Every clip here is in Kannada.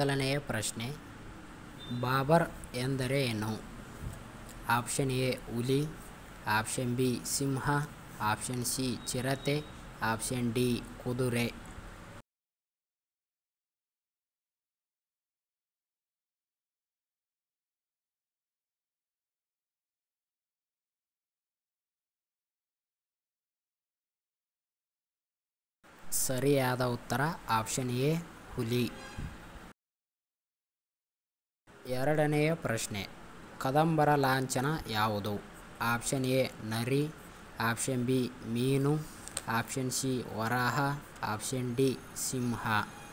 ಮೊದಲನೆಯ ಪ್ರಶ್ನೆ, ಬಾಬರ್ ಎಂದರೇನು? ಆಪ್ಷನ್ ಎ ಹುಲಿ, ಆಪ್ಷನ್ ಬಿ ಸಿಂಹ, ಆಪ್ಷನ್ ಸಿ ಚಿರತೆ, ಆಪ್ಷನ್ ಡಿ ಕುದುರೆ. ಸರಿಯಾದ ಉತ್ತರ ಆಪ್ಷನ್ ಎ ಹುಲಿ. ಎರಡನೆಯ ಪ್ರಶ್ನೆ, ಕದಂಬರ ಲಾಂಛನ ಯಾವುದು? ಆಪ್ಷನ್ ಎ ನರಿ, ಆಪ್ಷನ್ ಬಿ ಮೀನು, ಆಪ್ಷನ್ ಸಿ ವರಾಹ, ಆಪ್ಷನ್ ಡಿ ಸಿಂಹ.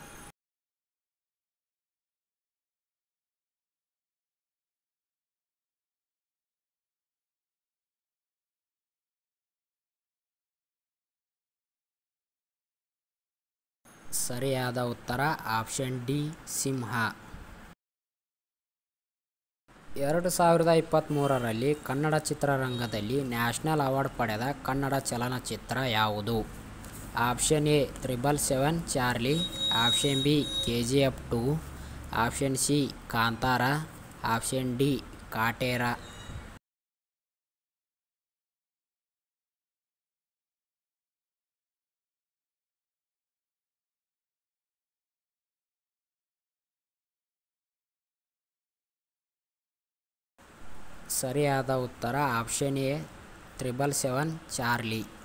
ಸರಿಯಾದ ಉತ್ತರ ಆಪ್ಷನ್ ಡಿ ಸಿಂಹ. 2023ರಲ್ಲಿ ಕನ್ನಡ ಚಿತ್ರರಂಗದಲ್ಲಿ ನ್ಯಾಷನಲ್ ಅವಾರ್ಡ್ ಪಡೆದ ಕನ್ನಡ ಚಲನಚಿತ್ರ ಯಾವುದು? Option A 777 Charlie, option B KGF 2, option C Kantara, option D Kaatera. ಸರಿಯಾದ ಉತ್ತರ ಆಪ್ಷನ್ ಎ 777 ಚಾರ್ಲಿ.